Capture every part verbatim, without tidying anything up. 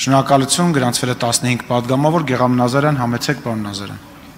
Շնորհակալություն, գրանցվել է տասնհինգ պատգամավոր, Գեղամ Նազարյան, համեցեք, պարոն Նազարյան։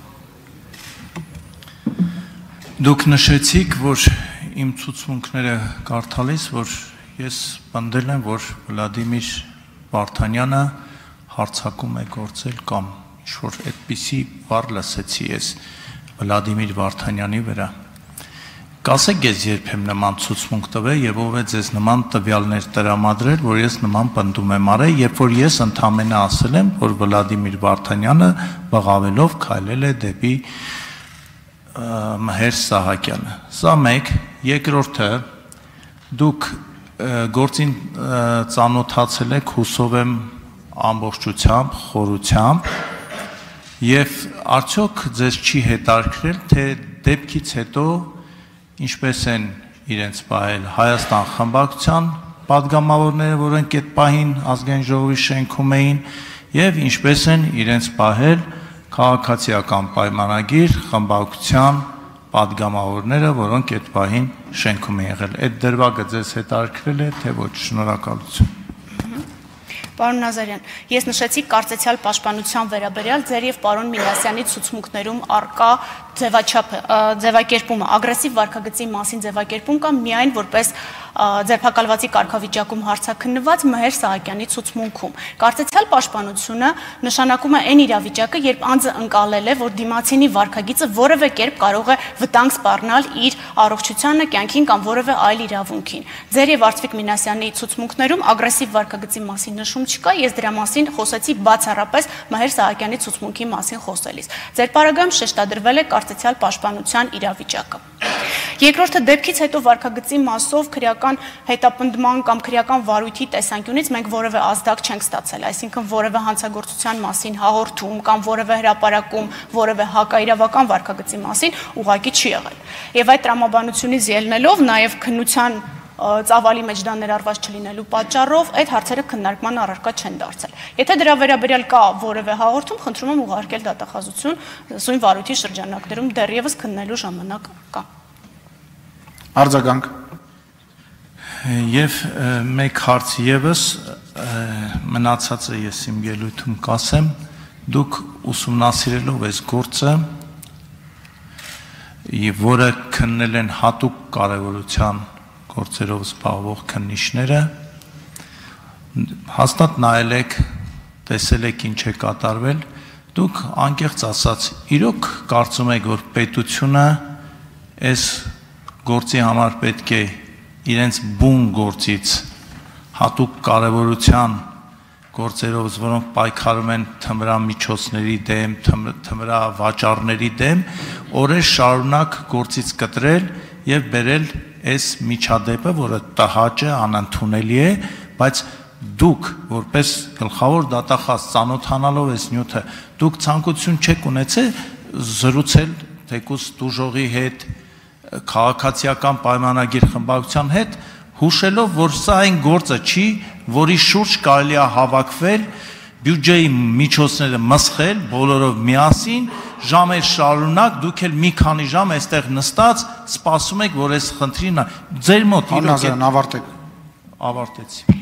Դուք նշեցիք, որ իմ ցուցմունքները կարդալիս, որ ես պնդել եմ, որ Վլադիմիր Վարդանյանը հարձակում է գործել կամ ինչ-որ այդպիսի բառ լսեցի ես Վլադիմիր Վարդանյանի վրա։ Կասեք ես երբեմն նման ցուցմունք տվել եւ ով է ձեզ նման տվյալներ տրամադրել, որ ես նման պնդում եմ արել, երբ որ ես ընդամենը ասել եմ, որ Վլադիմիր Վարդանյանը բղավելով քայլել է դեպի Մհեր Սահակյանը։ Սա մեկ, երկրորդը դուք գործին ծանոթացել եք, հուսով եմ ամբողջությամբ, խորությամբ եւ արդյոք ձեզ չի հետաքրքրել, թե դեպքից հետո ինչպես են իրենց պահել Հայաստան խմբակցության պատգամավորները, որոնք այդ պահին ազգային ժողովի շենքում էին, եւ ինչպես են իրենց պահել քաղաքացիական պայմանագիր խմբակցության պատգամավորները, որոնք այդ պահին շենքում են եղել։ Այդ դրվագը ձեզ հետաքրքրել է, թե ոչ? Շնորհակալություն։ Պարոն Նազարյան, ես նշեցի կարծեցյալ պաշտպանության վերաբերյալ ձեր եւ պարոն Մինասյանի ցուցմունքներում արկա ձևաչափը, ձևակերպումը, ագրեսիվ վարքագծի մասին ձևակերպում կամ միայն որպես ձերբակալվածի կարգավիճակում հարցաքննված Մհեր Սահակյանի ցուցմունքում։ Կարծեցյալ պաշտպանությունը նշանակում է այն իրավիճակը, երբ անձը ընկալել է, որ դիմացինի վարքագիծը որևէ կերպ կարող է վտանգ սպառնալ իր առողջությանը, կյանքին կամ որևէ այլ իրավունքին։ Ձեր եւ Արծվիկ Մինասյանի ցուցմունքներում ագրեսիվ վարքագծի մասին նշում չկա, ես դրա մասին խոսեցի բացառապես Մհեր Սահակյանի ցուցմունքի մասին խոսելիս։ Ձեր պարագայում շեշտադրվել է կարծեցյալ պաշտպանության իրավիճակը։ Երկրորդը, դեպքից հետո վարքագծի մասով քրեական հետապնդման կամ քրեական վարույթի տեսանկյունից մենք որևէ ազդակ չենք ստացել, այսինքն որևէ հանցագործության մասին հաղորդում կամ որևէ հրապարակում, որևէ հակաիրավական վարքագծի մասին ուղղակի չի եղել։ Եվ այդ տրամաբանությունից ելնելով, նաև քննության ծավալի մեջ դա ներառված չլինելու պատճառով այդ հարցերը քննարկման առարկա չեն դարձել։ Եթե դրա վերաբերյալ կա որևէ հաղորդում, խնդրում եմ ուղարկել դատախազություն, սույն վարույթի շրջանակներում դեռևս քննելու ժամանակ կա։ Արձագանք։ Եվ մեկ հարց եւս մնացածը ես իմ ելույթում կասեմ, դուք ուսումնասիրելով այս գործը, որը քննել են հատուկ կարևորության գործերով զբաղվող քննիչները, հաստատ նայել եք, տեսել եք ինչ է կատարվել, դուք անկեղծ ասած իրոք կարծում եք, որ պետությունը այս գործի համար պետք է իրենց բուն գործից հատուկ կարևորության գործերով, որոնք պայքարում են թմրամիջոցների դեմ, թմրավաճառների դեմ, օրեր շարունակ գործից կտրել եւ բերել այս միջադեպը, որը տհաճ է, անընդունելի է, բայց դուք որպես գլխավոր դատախազ ծանոթանալով այս նյութը, դուք ցանկություն չեք ունեցել զրուցել թեկուզ տուժողի հետ, քաղաքացիական պայմանագիր խմբակցության հետ, հուշելով, որ սա այն գործը չի, որի շուրջ կարելի է հավաքվել, բյուջեի միջոցները մսխել բոլորով միասին, ժամեր շարունակ, դուք էլ մի քանի ժամ այստեղ նստած սպասում եք, որ այս խնդրին ձեր մոտ Նազարյան, ավարտեք։ Ավարտեցի։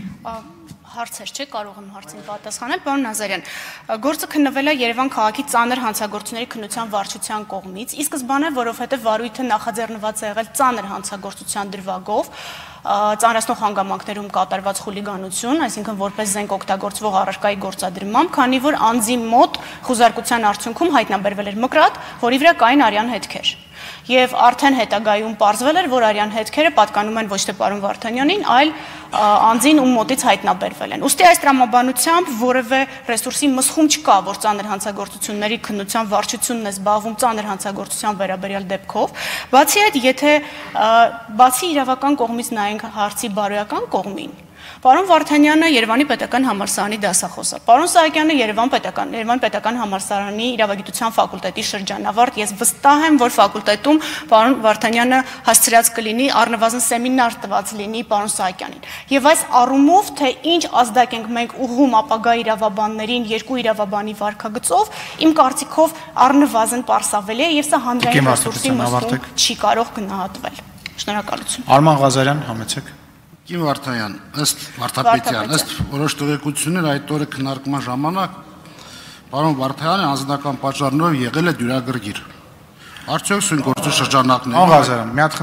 Հարցեր չէ, կարող եմ հարցին պատասխանել, պարոն Նազարյան, գործը քննվել է Երևան քաղաքի ծանր հանցագործությունների քննության վարչության կողմից, ի սկզբանե, որովհետև վարույթը նախաձեռնված է եղել ծանր հանցագործության դրվագով, ծանրացնող հանգամանքներում կատարված խուլիգանություն, այսինքն որպես զենք օգտագործվող առարկայի գործադրմամբ, քանի որ անձի մոտ խուզարկության արդյունքում հայտնաբերվել էր մկրատ, որի վրա կային արյան հետքեր։ Եվ արդեն հետագայում պարզվել էր, որ արյան հետքերը պատկանում են ոչ թե պարոն Վարդանյանին, այլ անձին, ում մոտից հայտնաբերվել են։ Ուստի այս տրամաբանությամբ որևէ ռեսուրսի մսխում չկա, որ ծանր հանցագործությունների քննության վարչությունն է զբաղվում ծանր հանցագործության վերաբերյալ դեպքով։ Բացի այդ, եթե բացի իրավական կողմից նայենք հարցի բարոյական կողմին, պարոն Վարդանյանը Երևանի պետական համալսարանի դասախոս է, պարոն Սահակյանը Երևան պետական Երևան պետական համալսարանի իրավագիտության ֆակուլտետի շրջանավարտ, ես վստահ եմ, որ ֆակուլտետում պարոն Վարդանյանը հասցրած կլինի, առնվազն սեմինար տված լինի պարոն Սահակյանին։ Եվ այս առումով, թե ինչ ազդակ ենք մենք ուղղում ապագա իրավաբաններին երկու իրավաբանի վարքագծով, իմ կարծիքով առնվազն պարսավելի է եւ սա հանրային ռեսուրսի մսում չի կարող գնահատվել։ Շնորհակալություն։ Արման Ղազարյան, համեցեք։ Կին Վարդայան, ըստ Վարդապետյան, ըստ որոշ տեղեկություններ այդ օրը քննարկման ժամանակ պարոն Վարդայանը անձնական պատճառներով եղել է դյուրագրգիռ։ Արդյոք սույն գործի շրջանակներում Աղազարյան, մի հատ